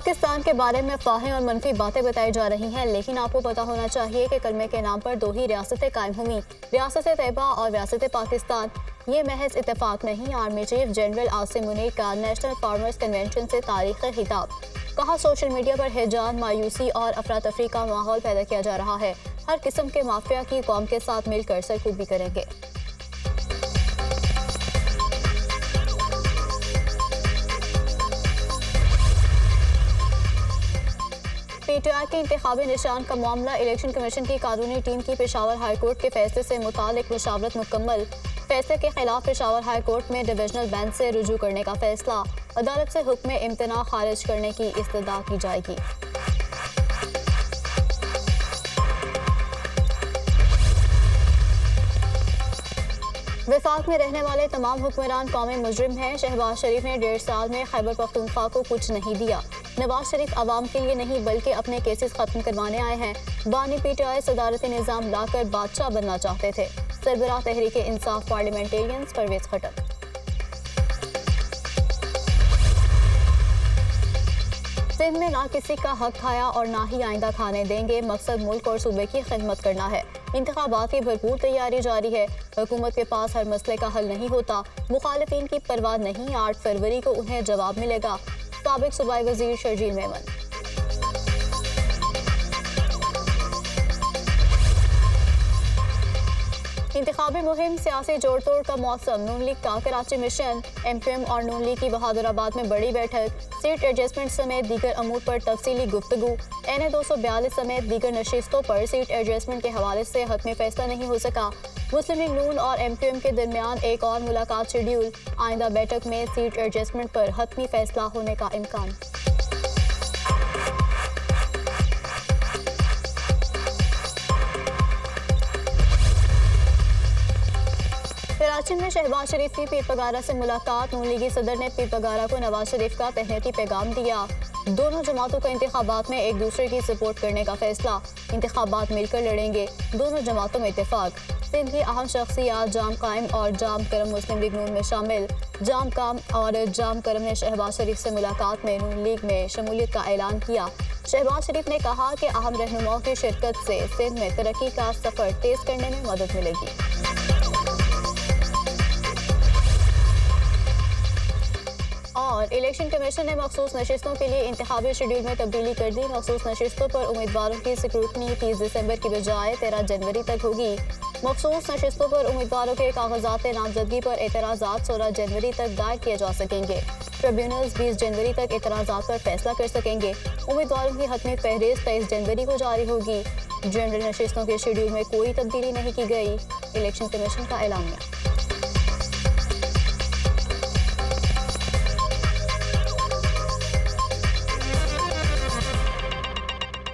पाकिस्तान के बारे में अफवाहें और मनफी बातें बताई जा रही हैं, लेकिन आपको पता होना चाहिए कि कलमे के नाम पर दो ही रियासतें कायम हुई, रियासत तैयबा और रियासत पाकिस्तान। ये महज इत्तेफाक नहीं। Army chief general Asim Munir का नेशनल फार्मर्स कन्वेंशन से तारीखी खिताब। कहा, सोशल मीडिया पर हिजान, मायूसी और अफरा तफरी का माहौल पैदा किया जा रहा है। हर किस्म के माफिया की कौम के साथ मिलकर सरकूबी करेंगे। पीटीआई के इंतखाबी निशान का मामला। इलेक्शन कमीशन की कानूनी टीम की पेशावर हाईकोर्ट के फैसले से मुतालिक मुशावरत मुकम्मल। फैसले के खिलाफ पेशावर हाईकोर्ट में डिविजनल बेंच से रुजू करने का फैसला। अदालत से हुक्म इम्तना खारिज करने की इस्तदा की जाएगी। वफाक में रहने वाले तमाम हुक्मरान कौमी मुजरिम हैं। शहबाज शरीफ ने 1.5 साल में खैबर पख्तूनख्वा को कुछ नहीं दिया। नवाज शरीफ अवाम के लिए नहीं बल्कि अपने केसेस खत्म करवाने आए हैं। बानी पीटीआई सदारती निज़ाम लाकर बादशाह बनना चाहते थे। सरबराह तहरीक इंसाफ पार्लियामेंटेरियंस परवेज खटक। सिंध में ना किसी का हक खाया और ना ही आइंदा खाने देंगे। मकसद मुल्क और सूबे की खिदमत करना है। इंतखाबात की भरपूर तैयारी जारी है। हुकूमत के पास हर मसले का हल नहीं होता। मुखालिफिन की परवाह नहीं। 8 फरवरी को उन्हें जवाब मिलेगा। साबिक सूबाई वजीर शर्जील मेमन। इंतखाबी मुहिम, सियासी जोड़ तोड़ का मौसम। नून लीग का कराची मिशन। MQM और नून लीग की बहादुराबाद में बड़ी बैठक। सीट एडजस्टमेंट समेत दीगर अमूर पर तफसीली गुफ्तगू। NA 242 समेत दीगर नशिस्तों पर सीट एडजस्टमेंट के हवाले से हतमी फैसला नहीं हो सका। मुस्लिम लीग नून और MQM के दरमियान एक और मुलाकात शेड्यूल। आइंदा बैठक में सीट एडजस्टमेंट पर हतमी फैसला होने का इम्कान। कराची में शहबाज शरीफ की पीर पगारा से मुलाकात। नून लीगी सदर ने पीर पगारा को नवाज शरीफ का तहनीती पैगाम दिया। दोनों जमातों का इंतखाबात में एक दूसरे की सपोर्ट करने का फैसला। इंतखाबात मिलकर लड़ेंगे। दोनों जमातों में इत्तेफाक। सिंध की अहम शख्सियात जाम कायम और जाम करम मुस्लिम लीग नून में शामिल। जाम काम और जाम करम ने शहबाज शरीफ से मुलाकात में नून लीग में शमूलियत का ऐलान किया। शहबाज शरीफ ने कहा कि अहम रहनुमाओं की शिरकत से सिंध में तरक्की का सफर तेज करने में मदद मिलेगी। और इलेक्शन कमीशन ने मखसूस नशिस्तों के लिए इंतखाबी शेड्यूल में तब्दीली कर दी। मखसूस नशिस्तों पर उम्मीदवारों की स्क्रूटनी 30 दिसंबर की बजाय 13 जनवरी तक होगी। मखसूस नशिस्तों पर उम्मीदवारों के कागजात नामजदगी पर एतराज़ात 16 जनवरी तक दायर किए जा सकेंगे। ट्रिब्यूनल्स 20 जनवरी तक एतराज़ात पर फैसला कर सकेंगे। उम्मीदवारों की हतमी फहरिस्त 23 जनवरी को जारी होगी। जनरल नशिस्तों के शेड्यूल में कोई तब्दीली नहीं की गई। इलेक्शन कमीशन का ऐलानिया।